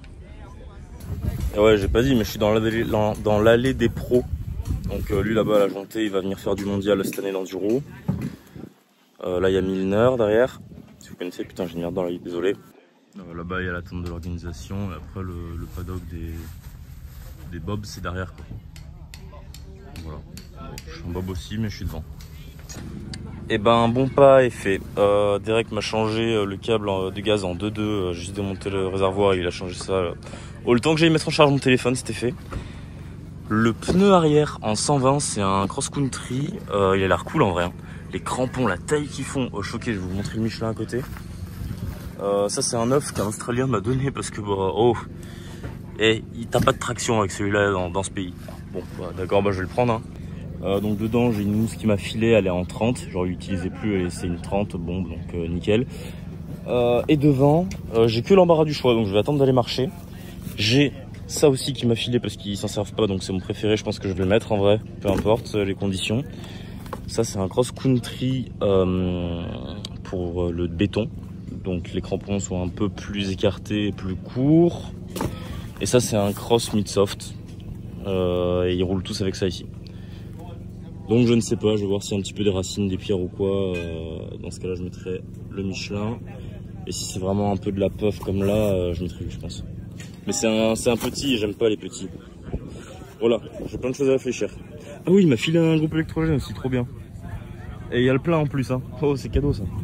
A: Et ouais, j'ai pas dit, mais je suis dans l'allée, dans l'allée des pros. Donc euh, lui là-bas à la Jontée, il va venir faire du mondial cette année d'enduro. Euh, là, il y a Milner derrière. Si vous connaissez, putain, j'ai une merde dans la vie, désolé. Euh, là-bas, il y a la tente de l'organisation. Et après, le, le paddock des... des bobs c'est derrière quoi. Voilà. Bon, je suis en bob aussi mais je suis devant. Et ben un bon pas est fait. Euh, Derek m'a changé le câble de gaz en deux deux. J'ai juste démonté le réservoir et il a changé ça. Oh, le temps que j'aille mettre en charge mon téléphone c'était fait. Le pneu arrière en cent vingt c'est un cross country. Euh, il a l'air cool en vrai. Hein. Les crampons, la taille qu'ils font. Oh choqué, je vais vous montrer le Michelin à côté. Euh, ça c'est un neuf qu'un Australien m'a donné parce que bah oh. Et il t'a pas de traction avec celui-là dans, dans ce pays. Bon, bah, d'accord, bah, je vais le prendre. Hein. Euh, donc dedans, j'ai une mousse qui m'a filé, elle est en trente. J'aurais l'utilisais plus, c'est une trente, bon, donc euh, nickel. Euh, et devant, euh, j'ai que l'embarras du choix, donc je vais attendre d'aller marcher. J'ai ça aussi qui m'a filé parce qu'ils s'en servent pas, donc c'est mon préféré. Je pense que je vais le mettre en vrai, peu importe les conditions. Ça, c'est un cross country euh, pour le béton. Donc les crampons sont un peu plus écartés et plus courts. Et ça c'est un Cross Midsoft. Euh, et ils roulent tous avec ça ici. Donc je ne sais pas, je vais voir s'il y a un petit peu des racines, des pierres ou quoi. Euh, dans ce cas-là je mettrai le Michelin. Et si c'est vraiment un peu de la puff comme là, euh, je mettrai lui je pense. Mais c'est un, c'est un petit et j'aime pas les petits. Voilà, j'ai plein de choses à réfléchir. Ah oui, il m'a filé un groupe électrogène aussi, trop bien. Et il y a le plein en plus, hein. Oh, c'est cadeau ça.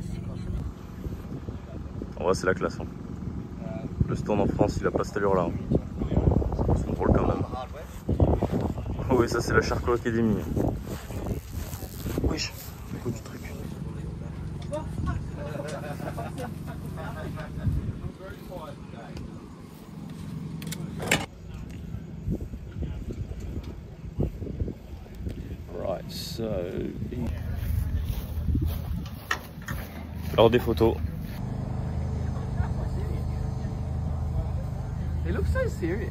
A: En vrai, c'est la classe. Hein. Le stand en France, il a pas cette allure là. Hein. C'est drôle quand même. Oh oui, ça c'est la Charcot Academy. Wesh, c'est quoi du truc? Right, so... Alors des photos.
E: They look so serious.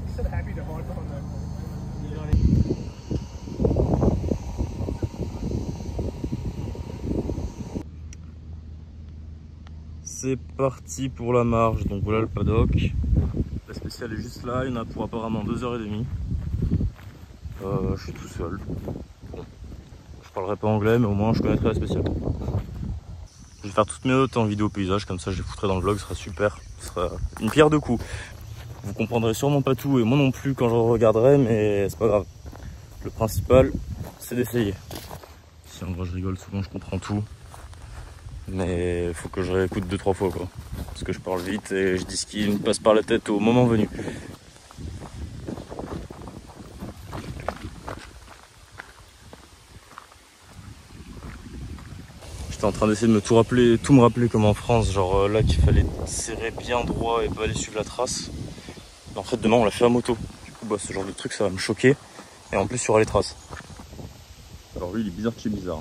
A: C'est parti pour la marche, donc voilà le paddock. La spéciale est juste là, il y en a pour apparemment deux heures trente. Euh, je suis tout seul. Bon, je parlerai pas anglais, mais au moins je connaîtrai la spéciale. Je vais faire toutes mes notes en vidéo paysage, comme ça je les foutrai dans le vlog, ce sera super. Ce sera une pierre deux coups. Vous comprendrez sûrement pas tout, et moi non plus quand je regarderai, mais c'est pas grave. Le principal, c'est d'essayer. Si en vrai je rigole, souvent je comprends tout. Mais il faut que je réécoute deux trois fois quoi. Parce que je parle vite et je dis ce qui me passe par la tête au moment venu. J'étais en train d'essayer de me tout rappeler, tout me rappeler comme en France, genre là qu'il fallait serrer bien droit et pas aller suivre la trace. Mais en fait demain on l'a fait à moto. Du coup bah, ce genre de truc ça va me choquer. Et en plus il y aura les traces. Alors lui il est bizarre de chez bizarre.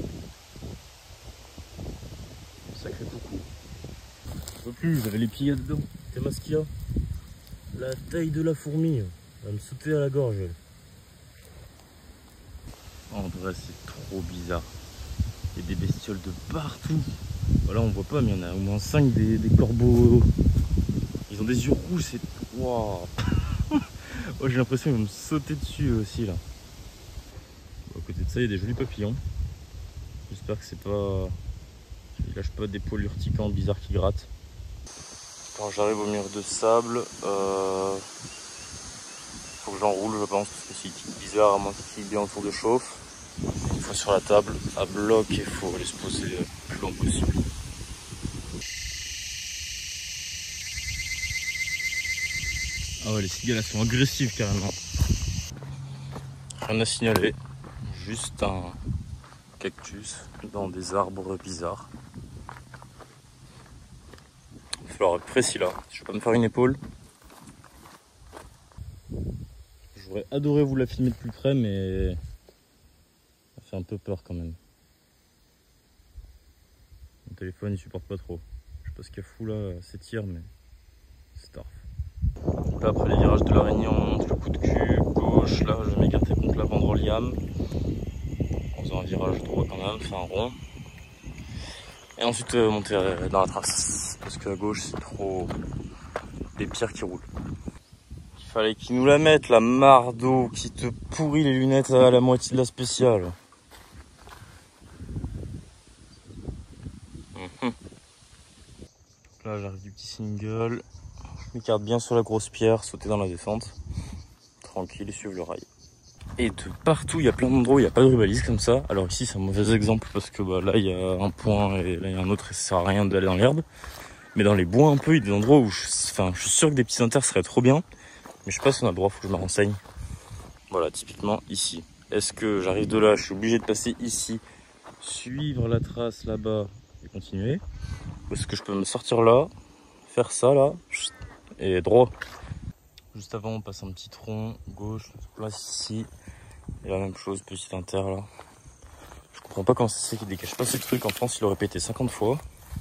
A: Sacré coucou. Je peux plus, j'avais les pieds dedans. T'es ce qu'il y a. La taille de la fourmi. Elle va me sauter à la gorge. En vrai c'est trop bizarre. Il y a des bestioles de partout. Voilà on voit pas mais il y en a au moins cinq des, des corbeaux. Ils ont des yeux rouges, c'est... Waouh. Oh, j'ai l'impression qu'ils vont me sauter dessus aussi là. Bon, à côté de ça il y a des jolis papillons. J'espère que c'est pas... Ils lâchent pas des poils urticants bizarres qui grattent. Quand j'arrive au mur de sable, euh... faut que j'enroule je pense parce que c'est bizarre à moins qu'il y ait bien autour de chauffe. Une fois sur la table, à bloc, il faut aller se poser le plus long possible. Ah ouais, les cigales elles sont agressives carrément. Rien à signaler, juste un cactus dans des arbres bizarres. Il va falloir être précis là, je vais pas me faire une épaule. J'aurais adoré vous la filmer de plus près mais ça fait un peu peur quand même. Mon téléphone il supporte pas trop. Je sais pas ce qu'il y a fou là, c'est tir mais c'est tarf. Là après les virages de l'araignée on monte le coup de cul gauche, là je vais m'écarter contre la banderole Yam. En faisant un virage droit quand même, faire un rond. Et ensuite euh, monter dans la trace. Parce qu'à gauche c'est trop des pierres qui roulent. Il fallait qu'ils nous la mettent la mare d'eau qui te pourrit les lunettes à la moitié de la spéciale. Mmh. Là j'arrive du petit single. Je m'écarte bien sur la grosse pierre, sauter dans la descente. Tranquille, suivre le rail. Et de partout, il y a plein d'endroits où il n'y a pas de rubalise comme ça. Alors ici, c'est un mauvais exemple parce que bah, là, il y a un point et là, il y a un autre et ça sert à rien d'aller dans l'herbe. Mais dans les bois un peu, il y a des endroits où je, enfin, je suis sûr que des petits inters seraient trop bien. Mais je sais pas si on a le droit, faut que je me renseigne. Voilà, typiquement ici. Est-ce que j'arrive de là, je suis obligé de passer ici, suivre la trace là-bas et continuer? Ou est-ce que je peux me sortir là, faire ça là, et droit? Juste avant, on passe un petit tronc gauche, place ici. Et la même chose, petit inter là. Je comprends pas comment c'est qui dégage pas ces trucs. En France, il l'aurait pété cinquante fois.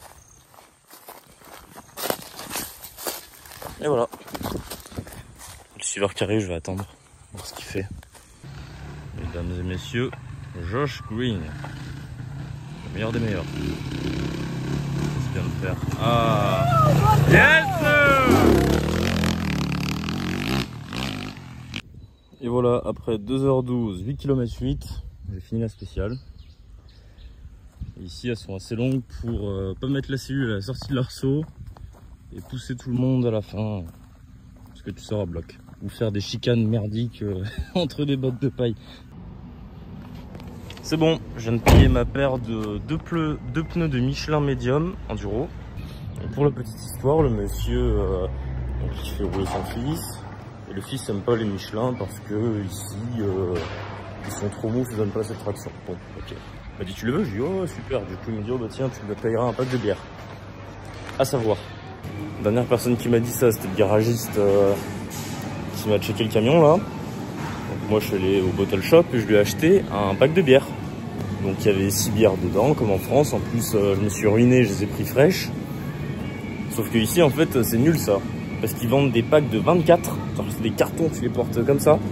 A: Et voilà. Le suiveur qui arrive, je vais attendre, voir ce qu'il fait. Mesdames et messieurs, Josh Green. Le meilleur des meilleurs. viens de faire. Ah yes. Et voilà, après deux heures douze, huit kilomètres huit, j'ai fini la spéciale. Et ici elles sont assez longues pour euh, pas mettre la cellule à la sortie de l'arceau et pousser tout le monde à la fin parce que tu sors à bloc. Ou faire des chicanes merdiques euh, entre des bottes de paille. C'est bon, je viens de payer ma paire de deux pneus, deux pneus de Michelin Medium Enduro. Et pour la petite histoire, le monsieur euh, donc il fait rouler son fils. Et le fils aime pas les Michelin parce que ici euh, ils sont trop mous, ça donne pas cette traction. Bon, ok. Il m'a dit tu le veux? Je lui ai dit oh super. Du coup il me dit oh bah tiens tu me payeras un pack de bière. À savoir. La dernière personne qui m'a dit ça c'était le garagiste euh, qui m'a checké le camion là. Donc moi je suis allé au bottle shop et je lui ai acheté un pack de bière. Donc il y avait six bières dedans comme en France. En plus euh, je me suis ruiné, je les ai pris fraîches. Sauf que ici en fait c'est nul ça. Parce qu'ils vendent des packs de vingt-quatre. C'est des cartons, tu les portes comme ça.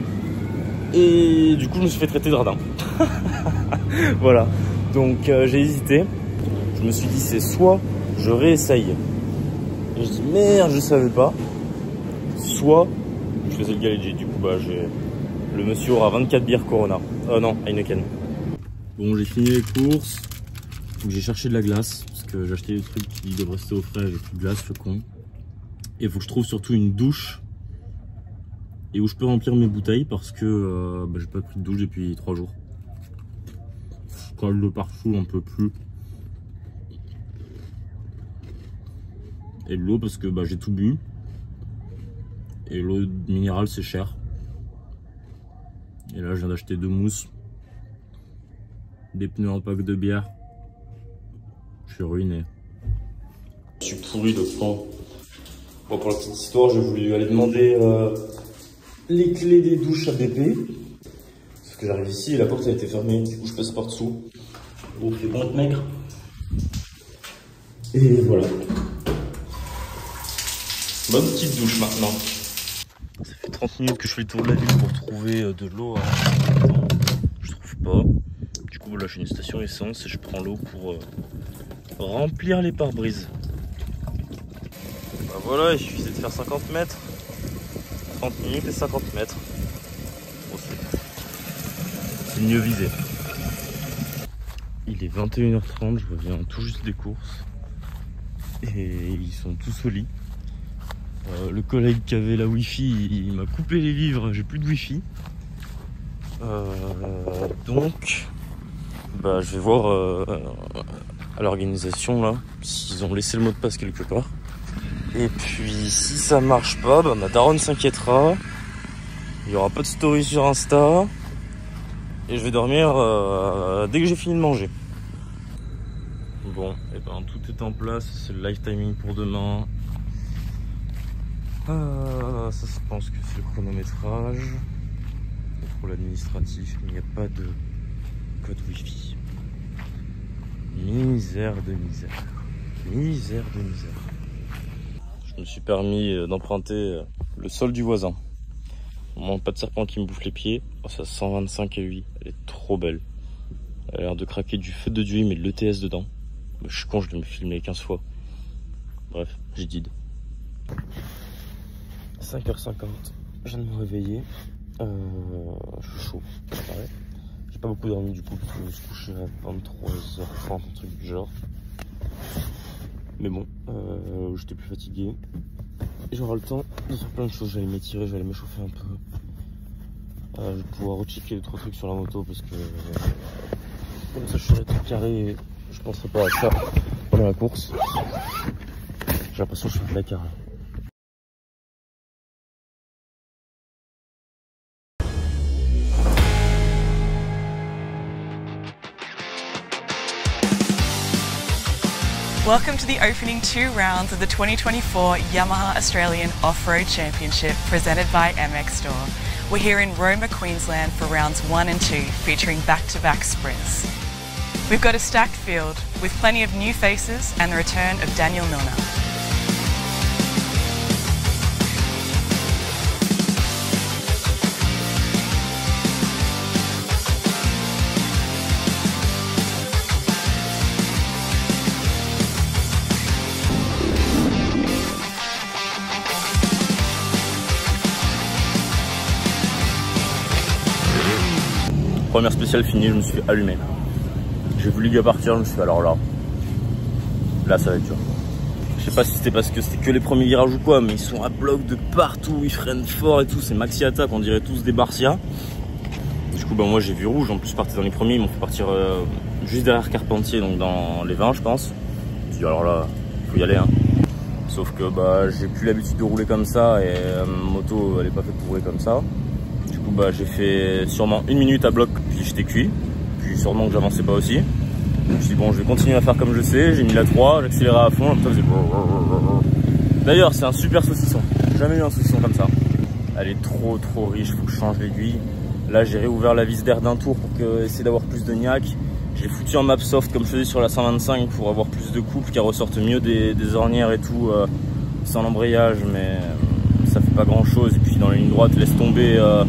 A: Et du coup je me suis fait traiter de radin. Voilà. Donc euh, j'ai hésité. Je me suis dit c'est soit je réessaye. Et je dis merde je savais pas. Soit je faisais le galéger. Du coup bah j'ai... Le monsieur aura vingt-quatre bières Corona. Oh non, Heineken. Bon j'ai fini les courses. Donc j'ai cherché de la glace. Parce que j'ai acheté des trucs qui devraient rester au frais avec plus de glace, le con. Et il faut que je trouve surtout une douche et où je peux remplir mes bouteilles parce que euh, bah, j'ai pas pris de douche depuis trois jours. Je colle de partout, un peu plus. Et de l'eau parce que bah, j'ai tout bu. Et l'eau minérale c'est cher. Et là je viens d'acheter deux mousses. Des pneus en pack de bière. Je suis ruiné. Je suis pourri de fond. Bon, pour la petite histoire, j'ai voulu aller demander euh, les clés des douches à B P. Sauf que j'arrive ici et la porte a été fermée. Du coup, je passe par dessous. Bon, c'est bon de maigre. Et voilà. Bonne petite douche maintenant. Ça fait trente minutes que je fais le tour de la ville pour trouver de l'eau. Je trouve pas. Du coup, voilà, je fais une station essence et je prends l'eau pour euh, remplir les pare-brises. Bah voilà, il suffisait de faire cinquante mètres, trente minutes et cinquante mètres. Bon, c'est mieux visé. Il est vingt et une heures trente, je reviens tout juste des courses. Et ils sont tous au lit. Euh, le collègue qui avait la wifi, il, il m'a coupé les vivres, j'ai plus de wifi. Euh, donc, bah je vais voir euh, à l'organisation là, s'ils ont laissé le mot de passe quelque part. Et puis si ça marche pas, bah, ma daronne s'inquiétera. Il y aura pas de story sur Insta. Et je vais dormir euh, dès que j'ai fini de manger. Bon, et ben tout est en place. C'est le live timing pour demain. Euh, ça je pense que c'est le chronométrage. Et pour l'administratif, il n'y a pas de code wifi. Misère de misère. Misère de misère. Je me suis permis d'emprunter le sol du voisin. Au moins pas de serpent qui me bouffe les pieds. Oh, ça cent vingt-cinq et huit. Elle est trop belle. Elle a l'air de craquer du feu de Dieu, il met de l'E T S dedans. Je suis con, je l'ai me filmé quinze fois. Bref, j'ai dit. cinq heures cinquante. Je viens de me réveiller. Euh, je suis chaud. Ouais. J'ai pas beaucoup dormi du coup, parce que je me suis couché à vingt-trois heures trente, un truc du genre. Mais bon, euh, j'étais plus fatigué. Et j'aurai le temps de faire plein de choses. J'allais m'étirer, j'allais m'échauffer un peu. Euh, je vais pouvoir rechecker deux trois trucs sur la moto parce que euh, comme ça je serai tout carré et je penserai pas à ça pendant la course. J'ai l'impression que je suis placard là.
F: Welcome to the opening two rounds of the twenty twenty-four Yamaha Australian Off-Road Championship presented by M X Store. We're here in Roma, Queensland for rounds one and two, featuring back-to-back sprints. We've got a stacked field with plenty of new faces and the return of Daniel Milner.
A: Première spéciale finie, je me suis allumé. J'ai vu les gars partir, je me suis dit alors là, là ça va être dur. Je sais pas si c'était parce que c'était que les premiers virages ou quoi, mais ils sont à bloc de partout, ils freinent fort et tout, c'est maxi attaque, on dirait tous des Barcia. Du coup bah moi j'ai vu rouge, en plus je partais dans les premiers, ils m'ont fait partir euh, juste derrière Carpentier, donc dans les vingt je pense. Je me suis dit alors là, faut y aller hein. Sauf que bah j'ai plus l'habitude de rouler comme ça et euh, ma moto elle est pas faite pour rouler comme ça. Du coup bah j'ai fait sûrement une minute à bloc puis j'étais cuit. Puis sûrement que j'avançais pas aussi. Je me suis dit bon je vais continuer à faire comme je sais, j'ai mis la trois, j'accélérais à fond, après faisait... D'ailleurs c'est un super saucisson, j'ai jamais eu un saucisson comme ça. Elle est trop trop riche, faut que je change l'aiguille. Là j'ai réouvert la vis d'air d'un tour pour que, essayer d'avoir plus de niaque. J'ai foutu en map soft comme je faisais sur la cent vingt-cinq pour avoir plus de couple, qui ressortent mieux des, des ornières et tout, euh, sans l'embrayage, mais euh, ça fait pas grand chose. Et puis dans la ligne droite, laisse tomber euh,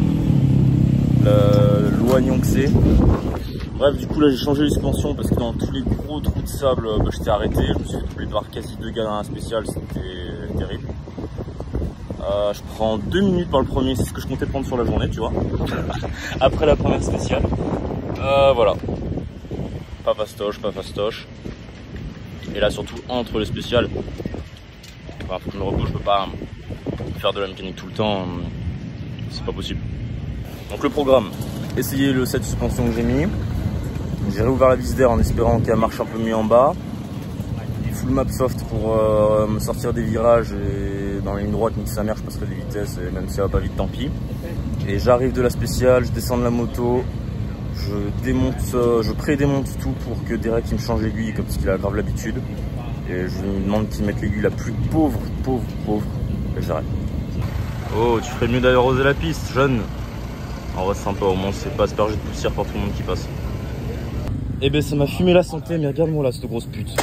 A: l'oignon que c'est. Bref, du coup là j'ai changé les suspensions parce que dans tous les gros trous de sable, bah, j'étais arrêté. Je me suis fait doubler par quasi deux gars dans la spéciale, c'était terrible. Euh, je prends deux minutes par le premier, c'est ce que je comptais prendre sur la journée, tu vois. Après la première spéciale. Euh, voilà. Pas fastoche, pas fastoche. Et là surtout entre les spéciales, enfin, faut que je me repose, je peux pas faire de la mécanique tout le temps, c'est pas possible. Donc le programme, essayer le set de suspension que j'ai mis. J'ai réouvert la vis d'air en espérant qu'elle marche un peu mieux en bas. Full map soft pour euh, me sortir des virages et dans la ligne droite, nique sa mère, je passerai des vitesses et même si ça va pas vite, tant pis. Et j'arrive de la spéciale, je descends de la moto. Je démonte, je pré-démonte tout pour que Derek il me change l'aiguille comme ce qu'il a grave l'habitude. Et je lui demande qu'il mette l'aiguille la plus pauvre, pauvre, pauvre. Et j'arrête. Oh, tu ferais mieux d'arroser la piste, jeune. En vrai, c'est sympa, au moins c'est pas aspergé de poussière par tout le monde qui passe. Eh ben, ça m'a fumé la santé, mais regarde-moi là, cette grosse pute.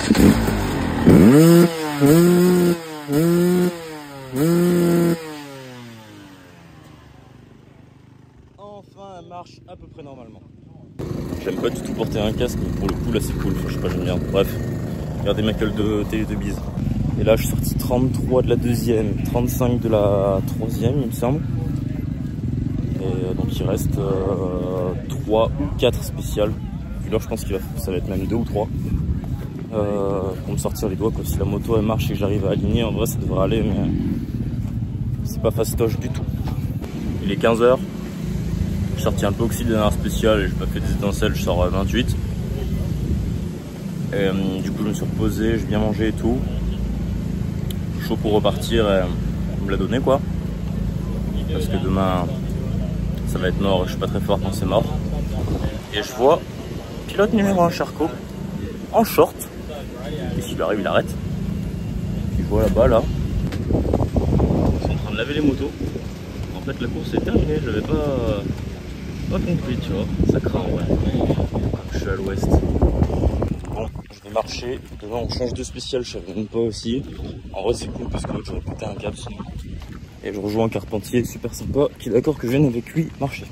A: Enfin, elle marche à peu près normalement. J'aime pas du tout porter un casque, mais pour le coup là c'est cool, enfin, je sais pas, j'aime bien. Bref, regardez ma gueule de télé de bise. Et là je suis sorti trente-trois de la deuxième, trente-cinq de la troisième il me semble. Et donc il reste euh, trois ou quatre spéciales. Puis là je pense que ça va être même deux ou trois. Euh, pour me sortir les doigts, quoi. Si la moto elle marche et que j'arrive à aligner, en vrai ça devrait aller, mais c'est pas fastoche du tout. Il est quinze heures. Je suis sorti un peu oxy de la dernière spéciale et j'ai pas fait des étincelles, je sors à vingt-huit. Et, euh, du coup je me suis reposé, j'ai bien mangé et tout. Chaud pour repartir et me la donner quoi. Parce que demain ça va être mort et je suis pas très fort quand c'est mort. Et je vois pilote numéro un Charcot en short. Et s'il arrive il arrête. Puis je vois là-bas là. Ils sont en train de laver les motos. En fait la course est terminée, je l'avais pas... pas compris, tu vois, ça craint ouais. Je suis à l'ouest. Bon, je vais marcher. Demain on change de spécial, je savais même pas aussi. En vrai c'est cool parce que l'autre j'aurais pété un câble sinon. Et je rejoins un Carpentier super sympa qui est d'accord que je vienne avec lui marcher.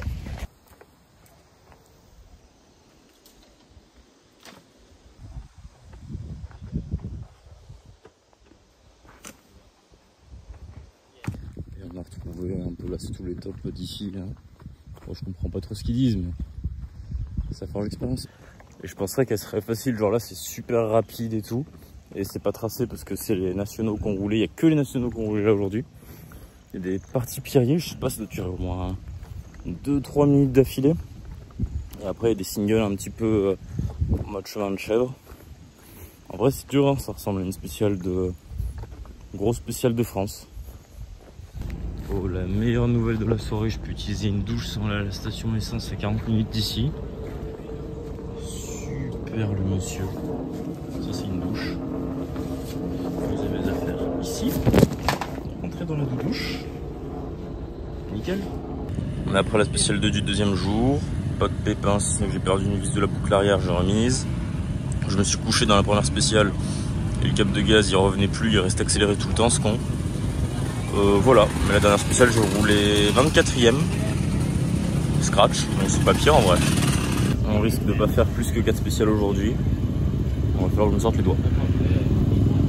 A: Et on a retrouvé un peu là, c'est tous les tops d'ici là. Bon, je comprends pas trop ce qu'ils disent, mais ça forge l'expérience. Et je penserais qu'elle serait facile, genre là c'est super rapide et tout. Et c'est pas tracé parce que c'est les nationaux qui ont roulé, il n'y a que les nationaux qui ont roulé là aujourd'hui. Il y a des parties piriers, je sais pas, ça doit durer au moins deux trois minutes d'affilée. Et après il y a des singles un petit peu euh, en mode chemin de chèvre. En vrai c'est dur, hein, ça ressemble à une spéciale de... grosse spéciale de France. Oh, la meilleure nouvelle de la soirée, je peux utiliser une douche sans la, la station essence à quarante minutes d'ici. Super le monsieur. Ça c'est une douche. Vous avez mes affaires ici. Entrez dans la douche. Nickel. On est après la spéciale deux du deuxième jour. Pas de pépins, j'ai perdu une vis de la boucle arrière, j'ai remise. Je me suis couché dans la première spéciale. Et le câble de gaz il revenait plus, il restait accéléré tout le temps ce con. Euh, voilà, mais la dernière spéciale j'ai roulé vingt-quatrième scratch, donc c'est pas pire en vrai. On risque de pas faire plus que quatre spéciales aujourd'hui. On va falloir que je me sorte les doigts.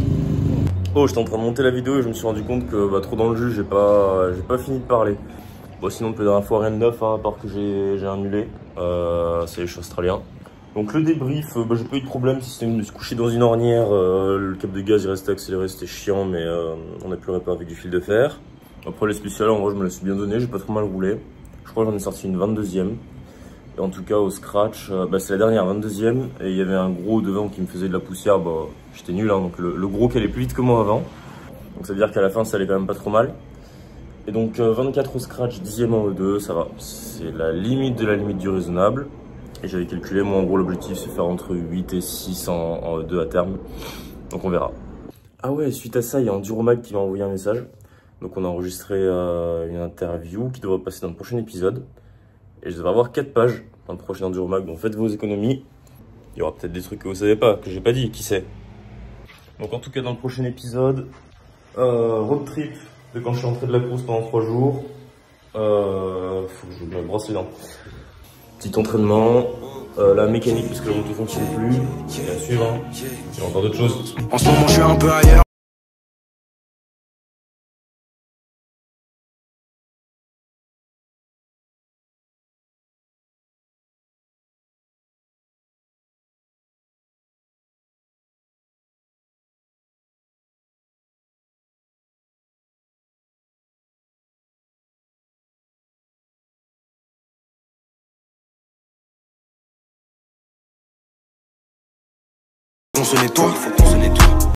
A: Oh, j'étais en train de monter la vidéo et je me suis rendu compte que bah, trop dans le jus, j'ai pas, j'ai pas fini de parler. Bon, sinon, depuis la dernière fois, rien de neuf, hein, à part que j'ai annulé. Euh, c'est les choix australiens. Donc, le débrief, euh, bah, j'ai pas eu de problème. Système de se coucher dans une ornière. Euh, le câble de gaz, il restait accéléré, c'était chiant, mais euh, on a pu le réparer avec du fil de fer. Après, les spéciales, en vrai, je me la suis bien donné. J'ai pas trop mal roulé. Je crois que j'en ai sorti une vingt-deuxième. Et en tout cas, au scratch, euh, bah, c'est la dernière, vingt-deuxième. Et il y avait un gros devant qui me faisait de la poussière. Bah, j'étais nul, hein, donc le, le gros qui allait plus vite que moi avant. Donc, ça veut dire qu'à la fin, ça allait quand même pas trop mal. Et donc, euh, vingt-quatre au scratch, dixième en E deux, ça va. C'est la limite de la limite du raisonnable. Et j'avais calculé, moi, en gros, l'objectif, c'est faire entre huit et six en, en E deux à terme. Donc, on verra. Ah ouais, suite à ça, il y a Enduromag qui m'a envoyé un message. Donc, on a enregistré euh, une interview qui devrait passer dans le prochain épisode. Et je devrais avoir quatre pages dans le prochain Enduromag. Donc, faites vos économies. Il y aura peut-être des trucs que vous savez pas, que j'ai pas dit, qui sait. Donc, en tout cas, dans le prochain épisode, euh, road trip de quand je suis rentré de la course pendant trois jours. Euh, faut que je me brosse les dents. Petit entraînement, euh, la mécanique parce que la moto ne fonctionne plus. Et à suivre, hein. Il y a encore d'autres choses.
G: En ce moment, je suis un peu ailleurs. Faut qu'on se nettoie, faut qu'on se nettoie.